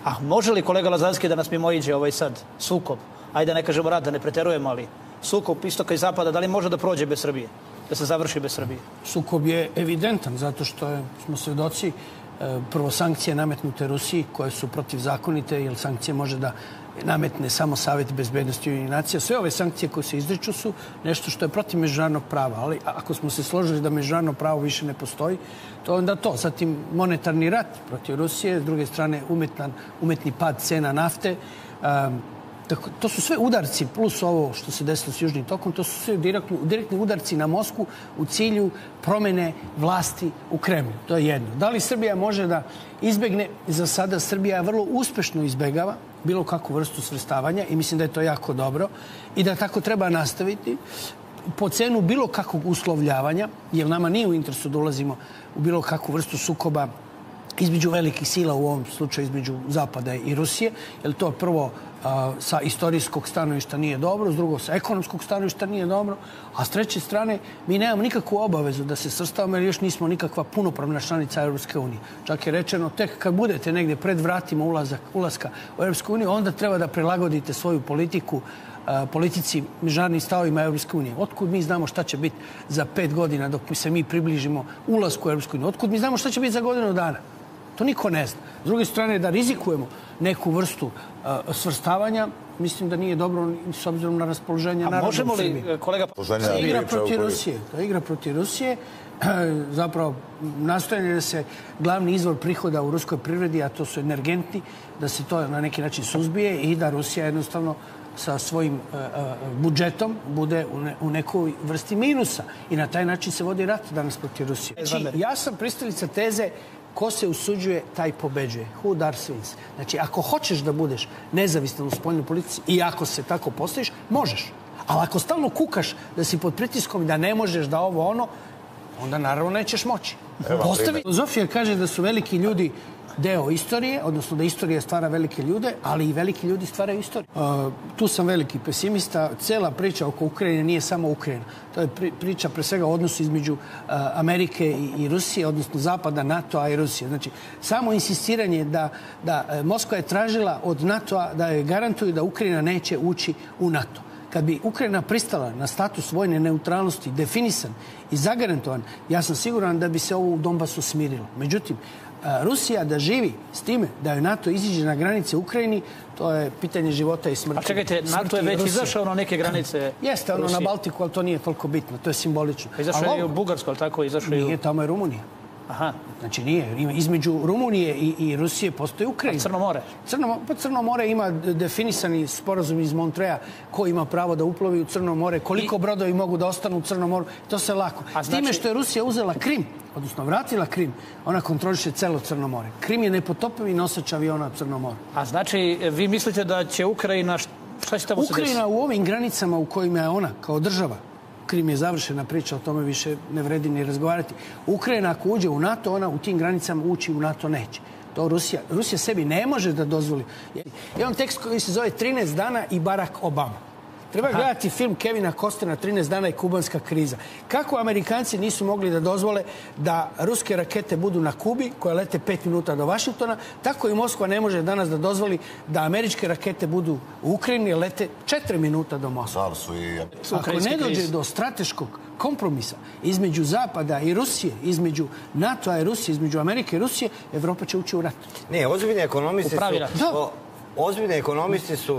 A može li kolega Lazanski da nas mimoiđe ovaj sad sukob? Ajde ne kažemo rat, da ne preterujemo, ali sukob istoka i zapada, da li može da prođe bez Srbije? Da se završi bez Srbije? Sukob je evidentan zato što smo svedoci prvo sankcije nametnute Rusiji koje su protivzakonite, jer sankcije može da nametne samo Savet bezbednosti Ujedinjenih nacija. Sve ove sankcije koje se izriču su nešto što je protiv međunarodnog prava, ali ako smo se složili da međunarodno pravo više ne postoji, to je onda to. Zatim monetarni rat protiv Rusije, s druge strane umetni pad cena nafte. To su sve udarci, plus ovo što se desilo s Južnim tokom, to su sve direktni udarci na Moskvu u cilju promene vlasti u Kremlju. To je jedno. Da li Srbija može da izbegne? Za sada Srbija vrlo uspešno izbegava bilo kakvu vrstu svrstavanja i mislim da je to jako dobro i da tako treba nastaviti po cenu bilo kakvog uslovljavanja, jer nama nije u interesu da ulazimo u bilo kakvu vrstu sukoba između velikih sila, u ovom slučaju između Zapada i Rusije, jer to prvo sa istorijskog stanovišta nije dobro, s drugog sa ekonomskog stanovišta nije dobro, a s treće strane mi nemamo nikakvu obavezu da se svrstavamo jer još nismo nikakva punopravna članica Europske unije. Čak je rečeno tek kad budete negdje pred vratima ulaska u Europsku uniju, onda treba da prilagodite svoju politiku politici međunarodnim stavovima Europske unije. Otkud mi znamo šta će biti za 5 godina dok se mi približimo ulasku u Europsku uniju? Otkud mi znamo šta će biti za godinu dana? To niko ne zna. S druge strane, da rizikujemo neku vrstu svrstavanja, mislim da nije dobro s obzirom na raspoloženje naroda u Srbiji. A možemo li, kolega... To je igra protiv Rusije. To je igra protiv Rusije. Zapravo, nastojanje da se glavni izvor prihoda u ruskoj privredi, a to su energenti, da se to na neki način suzbije i da Rusija jednostavno sa svojim budžetom bude u nekoj vrsti minusa. I na taj način se vodi rat danas protiv Rusije. Znači, ja sam pristalica teze ko se usuđuje, taj pobeđuje. Who dares wins. Znači, ako hoćeš da budeš nezavisan u spoljnoj politici i ako se tako postaviš, možeš. Ali ako stalno kukaš da si pod pritiskom i da ne možeš da ovo ono, onda naravno nećeš moći. Filozofija kaže da su veliki ljudi deo istorije, odnosno da istorija stvara velike ljude, ali i veliki ljudi stvaraju istoriju. Tu sam veliki pesimista. Cela priča oko Ukrajine nije samo Ukrajina. To je priča pre svega o odnosu između Amerike i Rusije, odnosno Zapada, NATO-a i Rusije. Znači, samo insistiranje da Moskva je tražila od NATO-a da je garantuju da Ukrajina neće ući u NATO. Kad bi Ukrajina pristala na status vojne neutralnosti definisan i zagarantovan, ja sam siguran da bi se ovo u Donbasu smirilo. Međutim, Rusija da živi s time da je NATO iziđe na granice Ukrajini, to je pitanje života i smrti. A čekajte, NATO je već izašao na neke granice Jeste, ono na Baltiku, ali to nije toliko bitno, to je simbolično. Izašao je i u Bugarsku, ali tako izašao i u... Nije, tamo je Rumunija. Aha. Znači nije. Između Rumunije i Rusije postoji Ukrajina. A Crno more? Crno more ima definisani sporazum iz Montreja ko ima pravo da uplovi u Crno more, koliko brodovi mogu da ostanu u Crnom moru. To se lako. S time što je Rusija uzela Krim, odnosno vratila Krim, ona kontroliše celo Crno more. Krim je nepotopivi nosač aviona u Crnom moru. A znači, vi mislite da će Ukrajina... Šta će tamo se desiti? Ukrajina u ovim granicama u kojima je ona kao država, Krim je završena priča, o tome više ne vredi ni razgovarati. Ukrajina ako uđe u NATO, ona u tim granicama ući u NATO neće. To Rusija sebi ne može da dozvoli. Imam tekst koji se zove 13 dana i Barack Obama. Treba gledati film Kevina Costnera 13 dana i kubanska kriza. Kako Amerikanci nisu mogli da dozvole da ruske rakete budu na Kubi, koje lete 5 minuta do Vašingtona, tako i Moskva ne može danas da dozvoli da američke rakete budu u Ukrajini, lete 4 minuta do Moskve. Ako ne dođe do strateškog kompromisa između Zapada i Rusije, između NATO-a i Rusije, između Amerike i Rusije, Evropa će ući u rat. Ne, ozbiljni ekonomisti su... Ozbiljni ekonomisti su...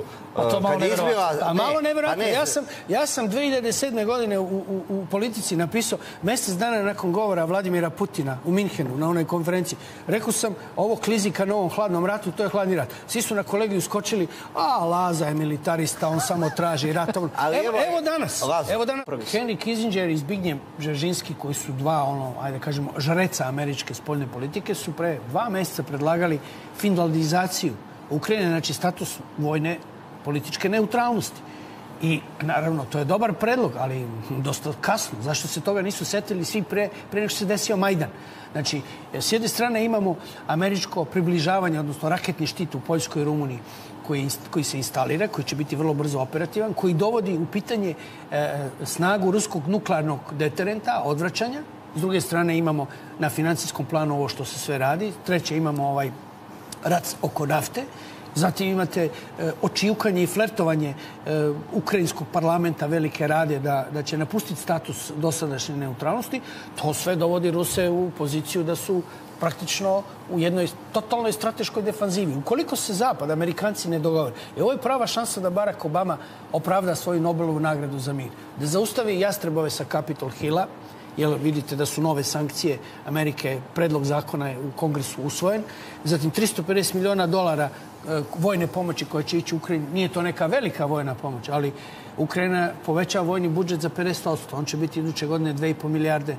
Malo nevjerojatno. Ja sam 2007. godine u politici napisao mjesec dana nakon govora Vladimira Putina u Minhenu na onoj konferenciji. Rekao sam, ovo klizi ka novom hladnom ratu, to je hladni rat. Svi su na kolegiju skočili, Laza je militarista, on samo traži rat. Evo danas. Henry Kissinger i Zbigniew Bžežinski, koji su dva, ajde kažemo, žreca američke spoljne politike, su pre 2 mjeseca predlagali finlandizaciju Ukrajine, znači status vojne političke neutralnosti. I naravno, to je dobar predlog, ali dosta kasno. Zašto se toga nisu setili svi pre nego što se desio Majdan? Znači, s jedne strane imamo američko približavanje, odnosno raketni štit u Poljskoj i Rumuniji, koji se instalira, koji će biti vrlo brzo operativan, koji dovodi u pitanje snagu ruskog nuklearnog deterenta, odvraćanja. S druge strane imamo na financijskom planu ovo što se sve radi. Treće imamo rat oko nafte. Zatim imate očijukanje i flertovanje ukrajinskog parlamenta Velike Rade da će napustiti status dosadašnje neutralnosti. To sve dovodi Ruse u poziciju da su praktično u jednoj totalnoj strateškoj defanzivi. Ukoliko se Zapad, Amerikanci ne dogovore, ovo je prava šansa da Barack Obama opravda svoju Nobelovu nagradu za mir. Da zaustavi jastrebove sa Capitol Hilla, jer vidite da su nove sankcije Amerike, predlog zakona je u Kongresu usvojen. Zatim $350 miliona vojne pomoći koja će ići u Ukrajini. Nije to neka velika vojna pomoć, ali Ukrajina povećava vojni budžet za 50%. On će biti iduće godine $2,5 milijarde,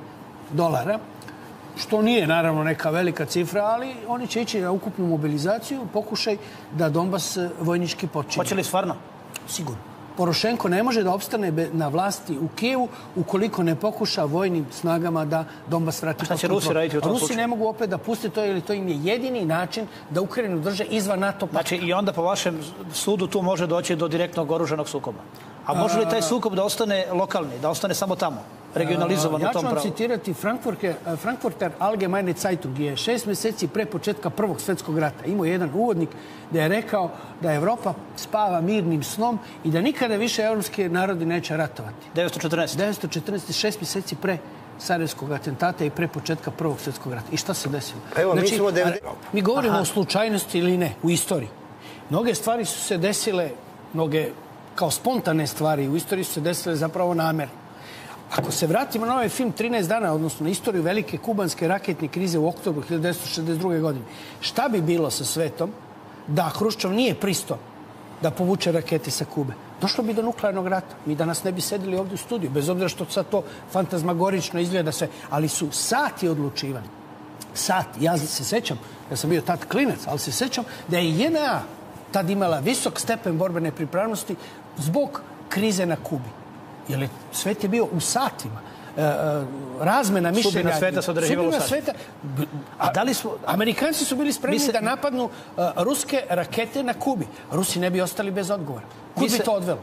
što nije naravno neka velika cifra, ali oni će ići na ukupnu mobilizaciju, pokušaj da Donbas vojnički počine. Hoće li stvarno? Sigurno. Porošenko ne može da opstane na vlasti u Kijevu ukoliko ne pokuša vojnim snagama da Donbas vrati. Šta će Rusi raditi u tom slučaju? Rusi ne mogu opet da puste to, jer to im je jedini način da Ukrajinu drže izvan NATO pakta. Znači i onda po vašem sudu tu može doći do direktnog oružanog sukoba. A može li taj sukob da ostane lokalni, da ostane samo tamo, regionalizovan u tom pravu? Ja ću vam citirati Frankfurter Allgemeine Zeitung je 6 meseci pre početka Prvog svjetskog rata imao jedan uvodnik da je rekao da Evropa spava mirnim snom i da nikada više evropski narodi neće ratovati. 1914. 6 meseci pre Sarajevskog atentata i pre početka Prvog svjetskog rata. I šta se desilo? Evo, mi govorimo o slučajnosti ili ne u istoriji. Mnoge stvari su se desile, mnoge kao spontane stvari u istoriji su se desile zapravo namerno. Ako se vratimo na ovaj film 13 dana, odnosno na istoriju velike kubanske raketne krize u oktobru 1962. godine, šta bi bilo sa svetom da Hruščov nije pristao da povuče rakete sa Kube? Došlo bi do nuklearnog rata. Mi danas ne bi sedeli ovdje u studiju, bez obzira što sad to fantazmagorično izgleda sve, ali su sati odlučivani. Sati. Ja se sećam, ja sam bio tad klinac, ali se sećam da je JNA tad imala visok stepen borbene pripravnosti zbog krize na Kubi. Jer svet je bio u satima. Razmena mišljenja. Sudbina sveta se određivala u satima. A da li smo... Amerikanci su bili spremni da napadnu ruske rakete na Kubi. Rusi ne bi ostali bez odgovora. Kud bi to odvelo?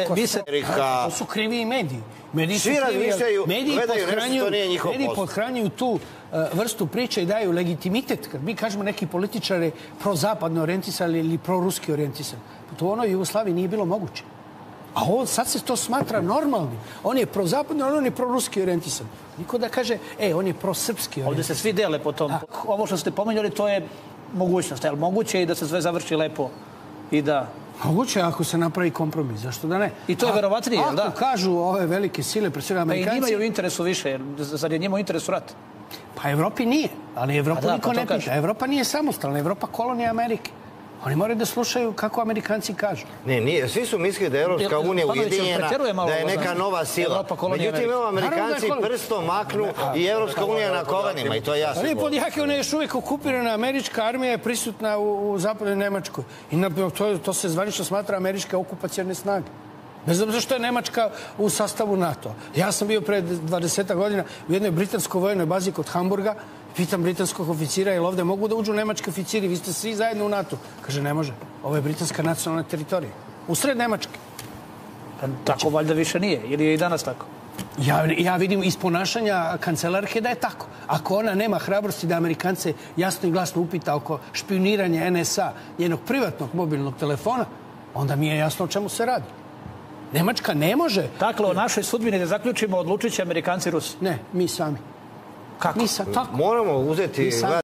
To su krivi i mediji. Svi razmišljaju, gledaju nešto što nije njihov mediji podhranjuju tu vrstu priče i daju legitimitet. Kad mi kažemo neki političari prozapadno orijentisani ili proruski orijentisani. To u onoj Jugoslaviji nije bilo moguće. A ovo sad se to smatra normalnim. On je prozapadno, on je proruski orijentisan. Niko da kaže, on je prosrpski orijentisan. Ovdje se svi dele po tom. Ovo što ste pomenuli, to je mogućnost. Ali moguće je i da se sve završi lepo i da... Moguće ako se napravi kompromis. Zašto da ne? I to je verovatnije, jel da? Ako kažu ove velike sile, pre svega Amerikanci... Pa i njima je u interesu više, zar je njima u interesu rat? Pa Evropi nije, ali Evropu niko ne pita. Evropa nije samostalna, Evropa kolonija Amerike. Oni moraju da slušaju kako Amerikanci kažu. Ne, svi su mislili da je Evropska unija ujedinjena, da je neka nova sila. Međutim, evo Amerikanci prstom maknu i Evropska unija na kolenima i to je jasno. Ali pod jake, ona je još uvijek okupirana, američka armija je prisutna u zapadnoj Nemačkoj. I to se zvanično smatra američke okupacione snage. Bez obzira što je Nemačka u sastavu NATO. Ja sam bio pred 20 godina u jednoj britanskoj vojnoj bazi kod Hamburga. Pitam britanskog oficira, jel ovdje mogu da uđu nemački oficiri? Vi ste svi zajedno u NATO. Kaže, ne može. Ovo je britanska nacionalna teritorija. Usred Nemačke. Tako valjda više nije. Ili je i danas tako? Ja vidim iz ponašanja kancelarke da je tako. Ako ona nema hrabrosti da Amerikance jasno i glasno upita oko špioniranja NSA, njenog privatnog mobilnog telefona, onda mi je jasno o čemu se radi. Nemačka ne može... Dakle, o našoj sudbini da zaključimo, odlučit će Amerikanci i Rusi. Ne, mi sami. Kako? Moramo uzeti...